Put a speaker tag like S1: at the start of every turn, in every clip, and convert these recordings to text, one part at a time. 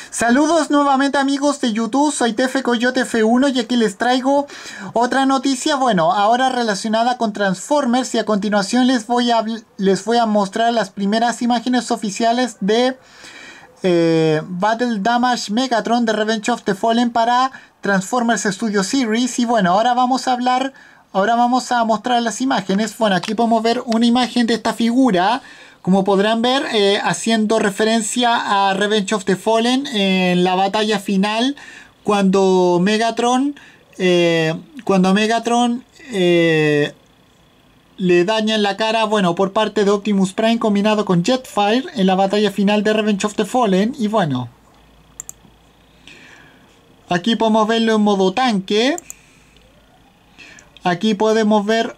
S1: Saludos nuevamente amigos de YouTube, soy Tefe Coyote F1 y aquí les traigo otra noticia, bueno, ahora relacionada con Transformers, y a continuación les voy a mostrar las primeras imágenes oficiales de Battle Damage Megatron de Revenge of the Fallen para Transformers Studio Series. Y bueno, ahora vamos a mostrar las imágenes. Bueno, aquí podemos ver una imagen de esta figura, como podrán ver, haciendo referencia a Revenge of the Fallen en la batalla final, cuando Megatron le dañan la cara, bueno, por parte de Optimus Prime combinado con Jetfire en la batalla final de Revenge of the Fallen. Y bueno, aquí podemos verlo en modo tanque. Aquí podemos ver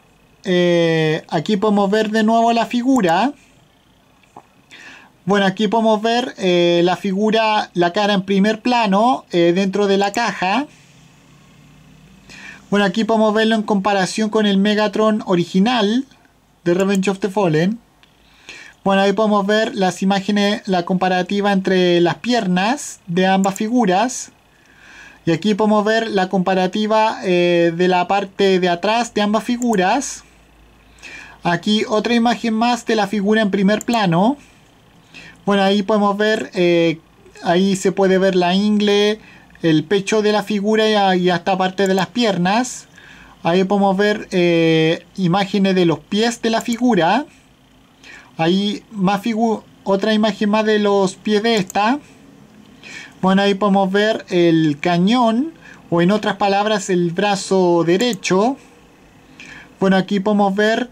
S1: de nuevo la figura. Bueno, aquí podemos ver la figura, la cara en primer plano dentro de la caja. Bueno, aquí podemos verlo en comparación con el Megatron original de Revenge of the Fallen. Bueno, ahí podemos ver las imágenes, la comparativa entre las piernas de ambas figuras. Y aquí podemos ver la comparativa de la parte de atrás de ambas figuras. Aquí otra imagen más de la figura en primer plano. Bueno, ahí podemos ver, ahí se puede ver la ingle, el pecho de la figura y hasta parte de las piernas. Ahí podemos ver imágenes de los pies de la figura. Ahí otra imagen más de los pies de esta. Bueno, ahí podemos ver el cañón, o en otras palabras el brazo derecho. Bueno, aquí podemos ver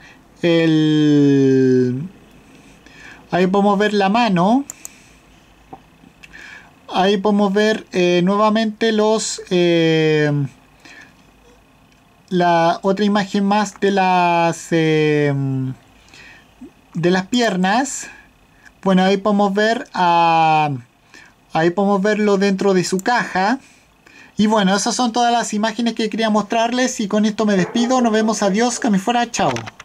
S1: ahí podemos ver la mano. Ahí podemos ver nuevamente la otra imagen más de las piernas. Bueno, ahí podemos verlo dentro de su caja. Y bueno, esas son todas las imágenes que quería mostrarles, y con esto me despido. Nos vemos, adiós, que me fuera, chao.